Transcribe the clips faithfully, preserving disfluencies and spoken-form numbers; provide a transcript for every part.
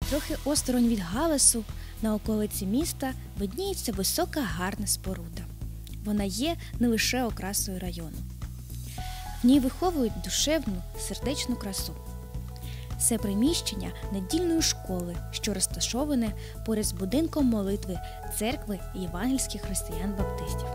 Трохи осторонь від Галасу, на околиці міста, видніється висока гарна споруда. Вона є не лише окрасою району. В ній виховують душевну, сердечну красу. Це приміщення недільної школи, що розташоване поряд з будинком молитви церкви євангельських християн-баптистів.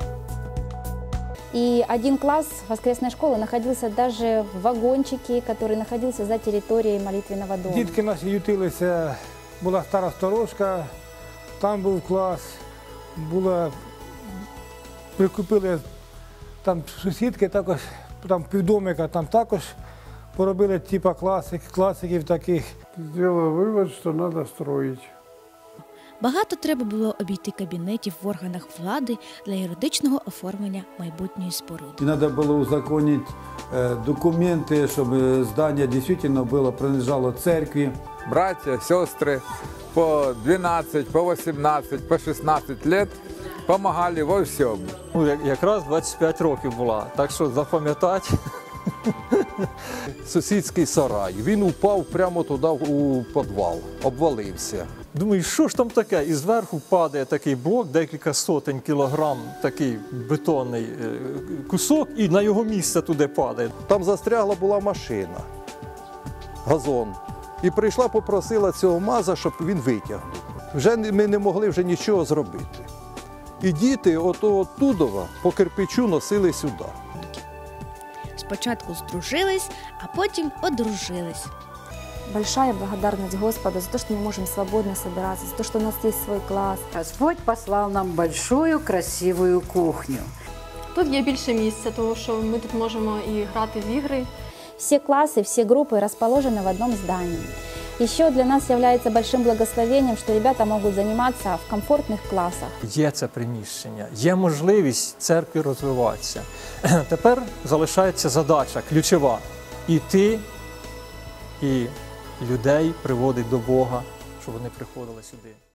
И один класс воскресной школы находился даже в вагончике, который находился за территорией молитвенного дома. Дітки наші ютилися, була стара сторожка, там був клас, була, прикупили там сусідки, також, там півдомика, там також поробили типа класик, класиків таких. Сделал вывод, что надо строить. Багато треба було обійти кабінетів в органах влади для юридичного оформлення майбутньої споруди. И надо было узаконить э, документы, чтобы здание действительно было, принадлежало церкви. Братья, сестры по двенадцать, по восемнадцать, по шестнадцать лет помогали во всем. Ну, як- якраз двадцять п'ять років була, так що запам'ятати. Сусідський сарай. Він упав прямо туди у підвал, обвалився. Думаю, що ж там таке? І зверху падає такий блок, декілька сотень кілограм, такий бетонний е, кусок, і на його місце туди падає. Там застрягла була машина, газон. І прийшла, попросила цього МАЗа, щоб він витягнув. Вже не- ми не могли вже нічого зробити. І діти ото оттудова по кирпичу носили сюди. Спочатку здружились, а потім одружились. Большая благодарность Господу за то, что мы можем свободно собираться, за то, что у нас есть свой класс. Господь послал нам большую красивую кухню. Тут є більше місця, тому що ми тут можемо і грати в ігри. Все классы, все группы расположены в одном здании. Еще для нас является большим благословением, что ребята могут заниматься в комфортных классах. Є це приміщення, є можливість церкві розвиватися. Тепер залишається задача ключова – іти і людей приводити до Бога, щоб вони приходили сюди.